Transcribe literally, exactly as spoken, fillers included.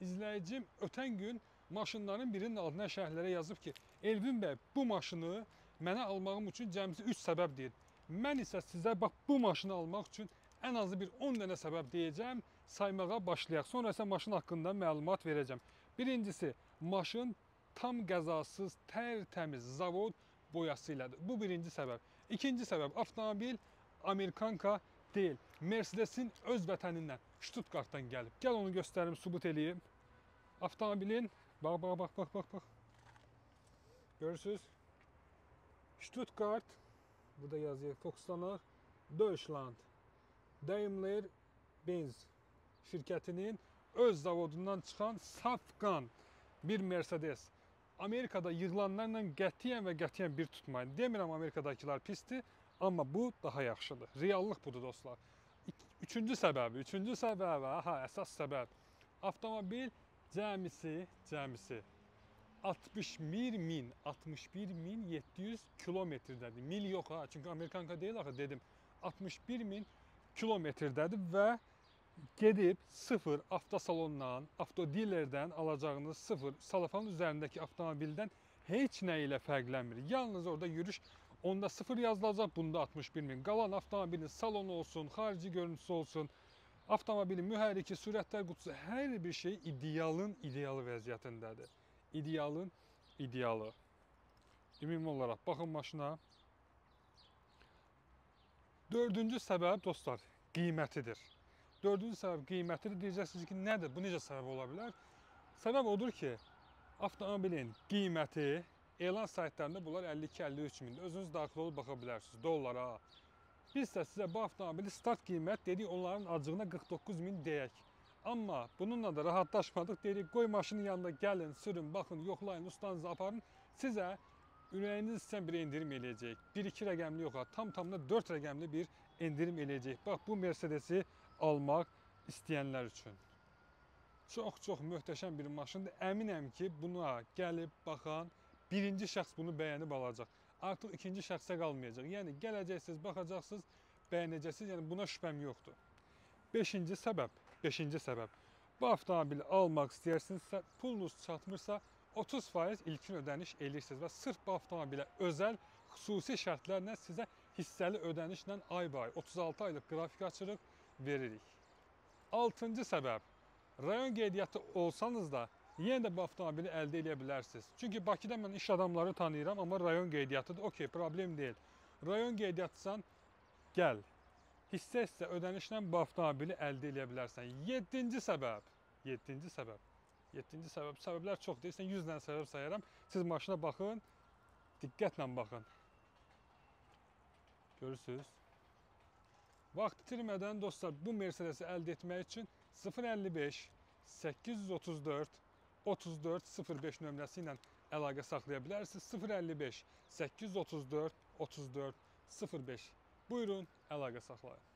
izləyicim ötən gün maşınların birinin adına şərhlərə yazıb ki, Elvin bəy, bu maşını mənə almağım üçün cəmsi üç səbəb deyir. Mən isə sizə bax bu maşını almaq üçün ən azı bir on dənə səbəb deyəcəm, saymağa başlayaq. Sonra isə maşın haqqında məlumat verəcəm. Birincisi, maşın tam qəzasız, tərtəmiz zavod boyası ilədir. Bu birinci səbəb. İkinci səbəb, avtomobil Amerikanka deyil. Mercedesin öz vətənindən, Stuttgartdan gəlib. Gəl onu göstərim, sübut eləyim. Avtomobilin, bax, bax, bax, bax, bax, bax. Görürsünüz? Stuttgart, burada yazıyor, Foxlanır, Deutschland, Daimler Benz şirkətinin öz zavodundan çıxan safqan bir Mercedes. Amerikada yığılanlarla qətiyyən və qətiyyən bir tutmayın. Demirəm Amerikadakılar pisdir, amma bu daha yaxşıdır. Reallıq budur dostlar. Üçüncü səbəbi, üçüncü səbəbi, aha, əsas səbəb. Avtomobil cəmisi, cəmisi altmış bir min, altmış bir min yeddi yüz kilometrdədir. Mil yox ha, çünki Amerikanka deyil axı dedim. altmış bir min kilometrdədir və gedib sıfır avtosalondan, avtodilerdən alacağınız sıfır salafanın üzərindəki avtomobildən heç nə ilə fərqlənmir. Yalnız orada yürüş onda sıfır yazılacaq, bunda altmış bir min. Qalan avtomobilin salonu olsun, xarici görüntüsü olsun, avtomobilin mühərriki, sürətlər qutusu, hər bir şey idealın idealı vəziyyətindədir. İdealın idealı. Ümumi olaraq baxın maşına. Dördüncü səbəb dostlar, qiymətidir. Dördüncü səbəb qiymətidir. Deyəcəksiniz ki, nədir? Bu necə səbəb ola bilər? Səbəb odur ki, avtomobilin qiyməti elan saytlarında bunlar əlli iki əlli üç min. Özünüz daxil olub baxa bilərsiniz dollara. Biz də sizə bu avtomobili start qiymət dedik, onların acığına qırx doqquz min deyək. Amma bununla da rahatlaşmadıq. Dedik, qoy maşının yanında gəlin, sürün, baxın, yoxlayın, ustanızı aparın. Sizə ürəyiniz istəyən bir endirim eləyəcək. bir iki rəqəmli yox, tam tamına dörd rəqəmli bir endirim eləyəcək. Bax, bu Mercedesi almaq istəyənlər üçün. Çox-çox möhtəşəm bir maşındır. Əminəm ki, buna gəlib, baxan, birinci şəxs bunu bəyənib alacaq. Artıq ikinci şəxsə qalmayacaq. Yəni, gələcəksiniz, baxacaqsınız, bəyənəcəksiniz. Yəni, buna şübhəm yoxdur. Beşinci səbəb, beşinci səbəb. Bu avtomobili almaq istəyirsinizsə, pulunuz çatmırsa, otuz faiz ilkin ödəniş edirsiniz və sırf bu avtomobilə özəl xüsusi şərtlərlə sizə hissəli ödənişlə ay-bay otuz altı aylıq qrafik açırıq, veririk. Altıncı səbəb, rayon qeydiyyatı olsanız da yenə də bu avtomobili əldə edə bilərsiniz. Çünki Bakıda mən iş adamları tanıyıram, amma rayon qeydiyyatıdır, okey, problem deyil. Rayon qeydiyyatsan, gəl, hissə-hissə ödənişlə bu avtomobili əldə edə bilərsən. Yeddinci səbəb, yeddinci səbəb. Yeddinci səbəb, səbəblər çox deyil, sən yüz dənə səbəb sayıram. Siz maşına baxın, diqqətlə baxın. Görürsünüz. Vaxt itirmədən dostlar, bu Mercedesi əldə etmək üçün sıfır əlli beş səkkiz yüz otuz dörd otuz dörd sıfır beş nömrəsi ilə əlaqə saxlaya bilərsiniz. sıfır əlli beş səkkiz yüz otuz dörd otuz dörd sıfır beş. Buyurun, əlaqə saxlayın.